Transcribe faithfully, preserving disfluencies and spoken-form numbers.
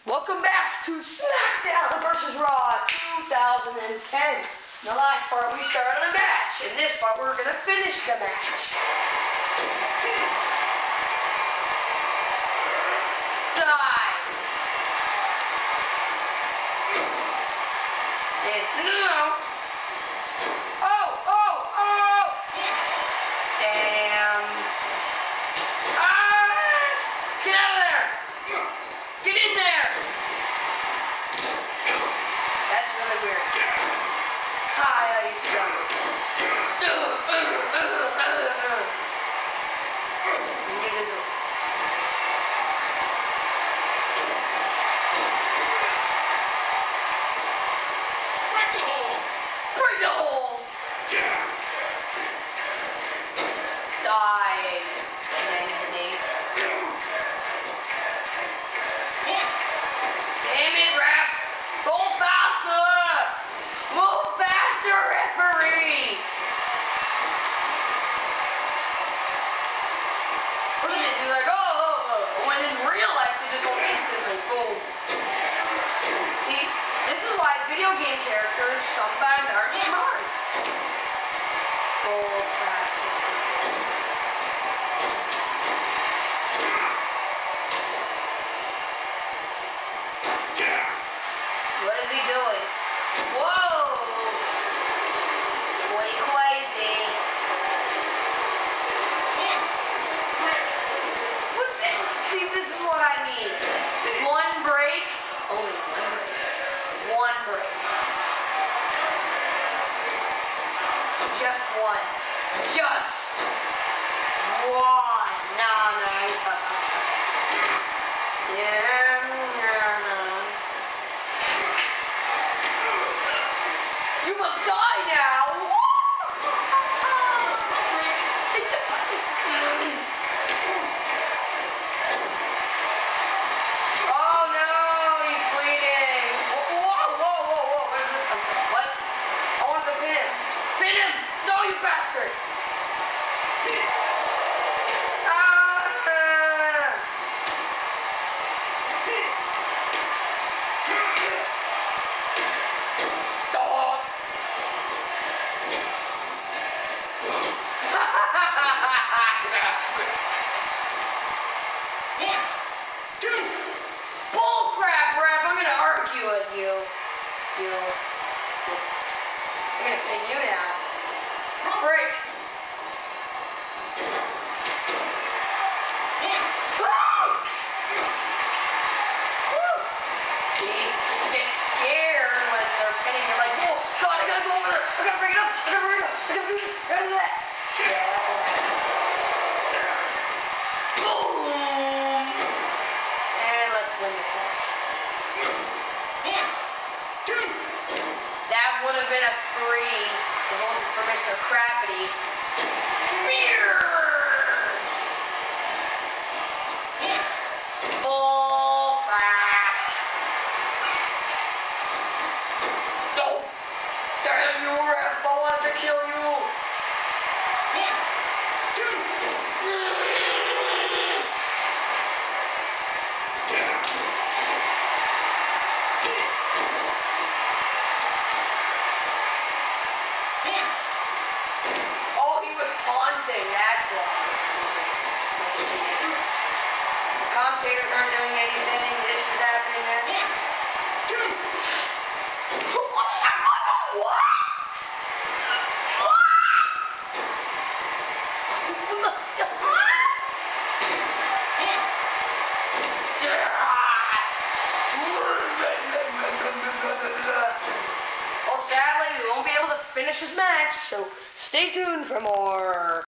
Welcome back to SmackDown versus Raw two thousand ten. In the last part, we started a match. In this part, we're going to finish the match. Die! And no! Oh, oh, oh! Damn! Ah! Get out of there! Get in there! That's really weird. Hi, I suck. Break the hole! Break the holes! Die. Damn it, ref! Go faster! Move faster, referee! Look at this, he's like, oh, oh, oh. When in real life, they just go instantly, boom. See, this is why video game characters sometimes aren't smart. Bull practice. What is he doing? Whoa! Way crazy. What this? See, this is what I mean. One break. Only one break. One break. Just one. Just one. No, no, he's not. Yeah, no, no. You must die now! Oh no, he's bleeding! Whoa, whoa, whoa, whoa, where did this come from? What? I wanted to pin him. Pin him! No, you bastard! You, you, I'm gonna pin you now. Break. See, you get scared when they're pinning. You're like, whoa, God, I gotta go over there. I gotta bring it up. I gotta bring it up. I gotta do this. I gotta do that. Yeah, that's what happens. Boom. And let's win this match. That would have been a three if it wasn't for Mister Crappity. Spears! Bull crap! No! Damn you, ref! I wanted to kill you! One, two, oh, he was taunting, that's why. The commentators aren't doing anything, this is happening now. One, two. What? What? What? Well, sadly, we won't be able to finish this match, so stay tuned for more.